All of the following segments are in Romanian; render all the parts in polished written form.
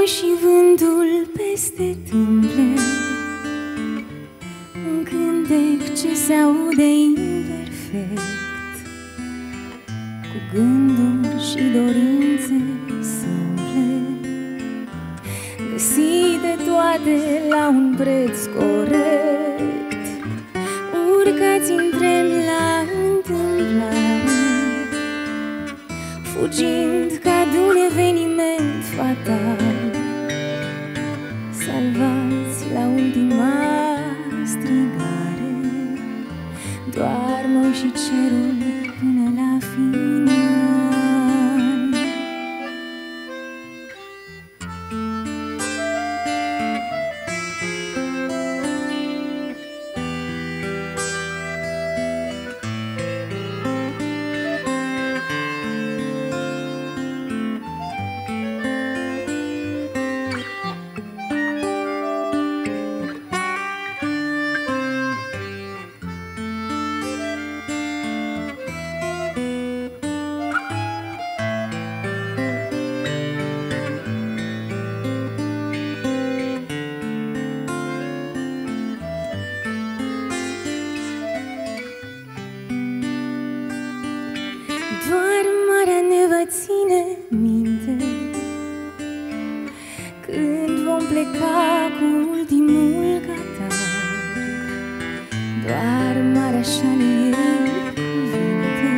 noi și vântul peste tâmple, un cântec ce se aude imperfect, cu gânduri și dorințe simple, găsite toate la un preț corect. Urcați în tren la întâmplare, fugind ca de un eveniment fatal, salvați la ultima strigare, doar noi și cerul până la final. Doar marea ne va ține minte când vom pleca cu ultimul catar. Doar marea așa ne iei cuvinte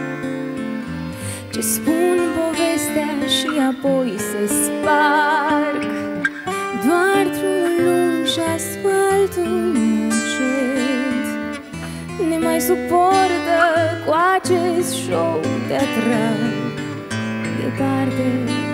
ce spun povestea și apoi se sparg. Doar drumul lung și asfaltul încet ne mai suportă cu acest show teatral. Departe